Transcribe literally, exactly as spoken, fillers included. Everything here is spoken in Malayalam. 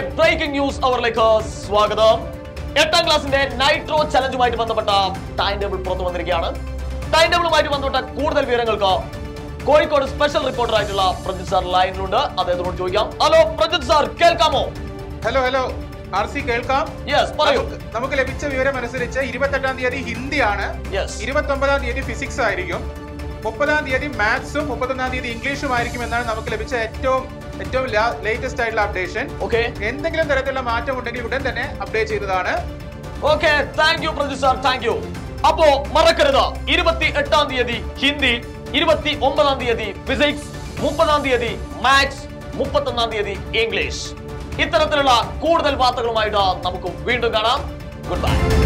ബ്രേക്കിംഗ് ന്യൂസ് അവറിലേക്ക് സ്വാഗതം. എട്ടാം ക്ലാസിന്റെ നൈട്രോ ചലഞ്ചുമായിട്ട് ബന്ധപ്പെട്ട ടൈം ടേബിൾ പുറത്തു വന്നിരിക്കുകയാണ്. ടൈം ടേബിളുമായിട്ട് ബന്ധപ്പെട്ട കൂടുതൽ വിവരങ്ങൾക്ക് കോഴിക്കോട് സ്പെഷ്യൽ റിപ്പോർട്ടർ ആയിട്ടുള്ള പ്രജിത് സാർ ലൈനിലുണ്ട്. അദ്ദേഹത്തോട് ചോദിക്കാം. ഹലോ പ്രജിത് സാർ, കേൾക്കാമോ? ഹലോ ഹലോ ആർ സി കേൾക്കാം. യെസ്, പറയൂ. നമുക്ക് ലഭിച്ച വിവരം അനുസരിച്ച് ഇരുപത്തെട്ടാം തീയതി ഹിന്ദിയാണ്, ഇരുപത്തി ഒമ്പതാം തീയതി ഫിസിക്സ് ആയിരിക്കും, മുപ്പതാം തീയതി മാത്സും മുപ്പത്തൊന്നാം തീയതി ഇംഗ്ലീഷും ആയിരിക്കും എന്നാണ് നമുക്ക് ലഭിച്ച ഏറ്റവും ഏറ്റവും ലേറ്റസ്റ്റ് ആയിട്ടുള്ള അപ്ഡേഷൻ. ഓക്കെ, എന്തെങ്കിലും തരത്തിലുള്ള മാറ്റം ഉണ്ടെങ്കിൽ ഉടൻ തന്നെ അപ്ഡേറ്റ് ചെയ്തതാണ്. Okay, thank you Prajith sir, thank you. അപ്പോ മറക്കരുത്, ഇരുപത്തി എട്ടാം തീയതി ഹിന്ദി, ഇരുപത്തി ഒമ്പതാം തീയതി ഫിസിക്സ്, മുപ്പതാം തീയതി മാത്സ്, മുപ്പത്തൊന്നാം തീയതി ഇംഗ്ലീഷ്. ഇത്തരത്തിലുള്ള കൂടുതൽ വാർത്തകളുമായിട്ട് നമുക്ക് വീണ്ടും കാണാം. Good by.